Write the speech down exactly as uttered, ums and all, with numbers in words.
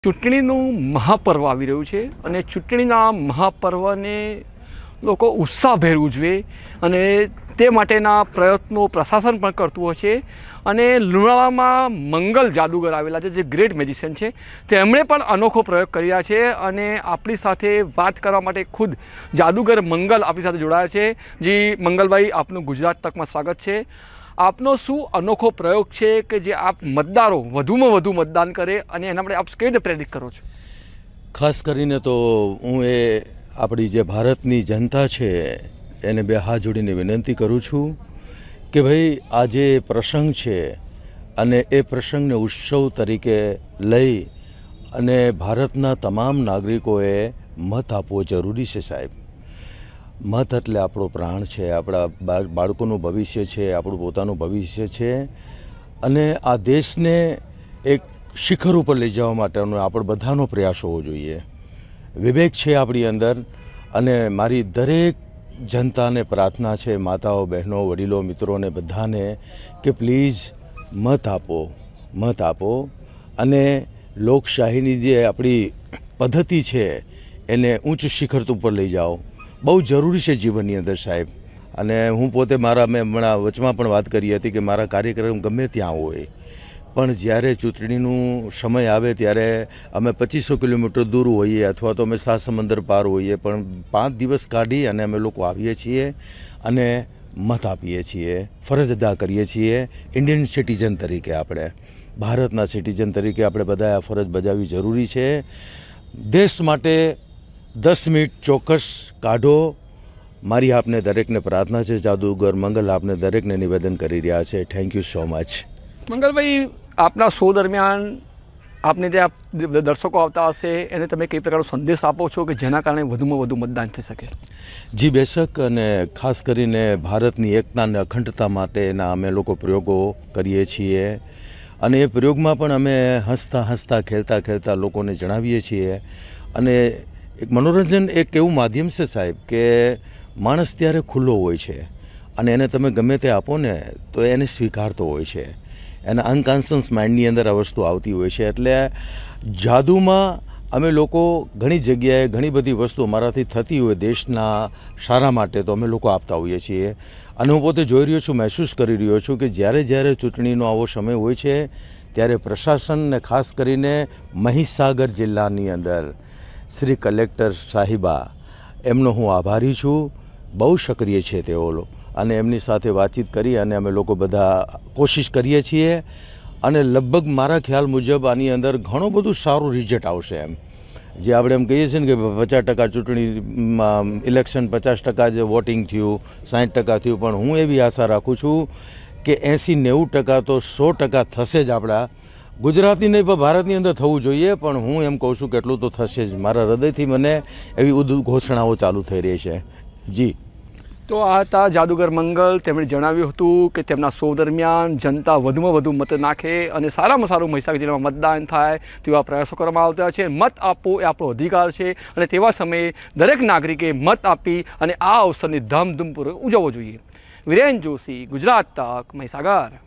ચૂંટણીનું મહાપર્વ આવી રહ્યું છે અને ચૂંટણીના મહાપર્વને લોકો ઉત્સાહભેર ઉજવે અને તે માટેના પ્રયત્નો પ્રશાસન પણ કરતું હોય છે. અને લુણાવાડામાં મંગલ જાદુગર આવેલા છે, જે ગ્રેટ મેજિશિયન છે, તેમણે પણ અનોખો પ્રયોગ કર્યા છે. અને આપણી સાથે વાત કરવા માટે ખુદ જાદુગર મંગલ આપણી સાથે જોડાયા છે. જી મંગલભાઈ, આપનું ગુજરાત તકમાં સ્વાગત છે. આપનો શું અનોખો પ્રયોગ છે કે જે આપ મતદારો વધુમાં વધુ મતદાન કરે અને એના માટે આપ કેવી રીતે પ્રેરિત કરો છો? ખાસ કરીને તો હું એ આપણી જે ભારતની જનતા છે એને બે હાથ જોડીને વિનંતી કરું છું કે ભાઈ આ જે પ્રસંગ છે અને એ પ્રસંગને ઉત્સવ તરીકે લઈ અને ભારતના તમામ નાગરિકોએ મત આપવો જરૂરી છે સાહેબ. મત એટલે આપણો પ્રાણ છે, આપણા બાળકોનું ભવિષ્ય છે, આપણું પોતાનું ભવિષ્ય છે. અને આ દેશને એક શિખર ઉપર લઈ જવા માટેનો આપણે બધાનો પ્રયાસ હોવો જોઈએ. વિવેક છે આપણી અંદર. અને મારી દરેક જનતાને પ્રાર્થના છે, માતાઓ, બહેનો, વડીલો, મિત્રોને બધાને, કે પ્લીઝ મત આપો, મત આપો. અને લોકશાહીની જે આપણી પદ્ધતિ છે એને ઉચ્ચ શિખર ઉપર લઈ જાઓ. બહુ જરૂરી છે જીવનની અંદર સાહેબ. અને હું પોતે મારા મેં હમણાં વચમાં પણ વાત કરી હતી કે મારા કાર્યક્રમ ગમે ત્યાં હોય, પણ જ્યારે ચૂંટણીનું સમય આવે ત્યારે અમે પચીસો કિલોમીટર દૂર હોઈએ અથવા તો અમે સાત સમંદર પાર હોઈએ, પણ પાંચ દિવસ કાઢી અને અમે લોકો આવીએ છીએ અને મત આપીએ છીએ, ફરજ અદા કરીએ છીએ. ઇન્ડિયન સિટીઝન તરીકે, આપણે ભારતના સિટીઝન તરીકે આપણે બધાએ આ ફરજ બજાવવી જરૂરી છે. દેશ માટે દસ મિનિટ ચોક્કસ કાઢો. મારી આપને દરેકને પ્રાર્થના છે. જાદુગર મંગલ આપને દરેકને નિવેદન કરી રહ્યા છે. Thank you so much. મંગલભાઈ, આપના શો દરમિયાન આપને જે દર્શકો આવતા હશે એને તમે કઈ પ્રકારનો સંદેશ આપો છો કે જેના કારણે વધુમાં વધુ મતદાન થઈ શકે? જી બેશક. અને ખાસ કરીને ભારતની એકતા અને અખંડતા માટેના અમે લોકો પ્રયોગો કરીએ છીએ. અને એ પ્રયોગમાં પણ અમે હસતા હસતા ખેલતા ખેલતા લોકોને જણાવીએ છીએ. અને એક મનોરંજન એક એવું માધ્યમ છે સાહેબ કે માણસ ત્યારે ખુલ્લો હોય છે અને એને તમે ગમે તે આપો ને તો એને સ્વીકારતો હોય છે. એના અનકોન્શિયસ માઇન્ડની અંદર આ વસ્તુ આવતી હોય છે. એટલે જાદુમાં અમે લોકો ઘણી જગ્યાએ ઘણી બધી વસ્તુ અમારાથી થતી હોય દેશના સારા માટે તો અમે લોકો આપતા હોઈએ છીએ. અને હું પોતે જોઈ રહ્યો છું, મહેસૂસ કરી રહ્યો છું કે જ્યારે જ્યારે ચૂંટણીનો આવો સમય હોય છે ત્યારે પ્રશાસનને ખાસ કરીને મહીસાગર જિલ્લાની અંદર શ્રી કલેક્ટર સાહિબા, એમનો હું આભારી છું. બહુ સક્રિય છે તેઓ. અને એમની સાથે વાતચીત કરી અને અમે લોકો બધા કોશિશ કરીએ છીએ. અને લગભગ મારા ખ્યાલ મુજબ આની અંદર ઘણું બધું સારું રિઝલ્ટ આવશે. એમ જે આપણે એમ કહીએ છીએ ને કે પચાસ ટકા ચૂંટણીમાં ઇલેક્શન પચાસ ટકા જે વોટિંગ થયું, સાઠ ટકા થયું, પણ હું એવી આશા રાખું છું કે એંસી નેવું ટકા તો સો ટકા થશે જ. આપણા ગુજરાતની નહીં પણ ભારતની અંદર થવું જોઈએ. પણ હું એમ કહું છું કે એટલું તો થશે જ. મારા હૃદયથી મને એવી ઉદ્ઘોષણાઓ ચાલુ થઈ રહી છે. જી. તો આ હતા જાદુગર મંગલ. તેમણે જણાવ્યું હતું કે તેમના શો દરમિયાન જનતા વધુમાં વધુ મત નાખે અને સારામાં સારું મહીસાગર જિલ્લામાં મતદાન થાય તેવા પ્રયાસો કરવામાં આવતા છે. મત આપવો એ આપણો અધિકાર છે અને તેવા સમયે દરેક નાગરિકે મત આપી અને આ અવસરની ધામધૂમપૂર્વક ઉજવવો જોઈએ. વિરેન જોશી, ગુજરાત તક, મહીસાગર.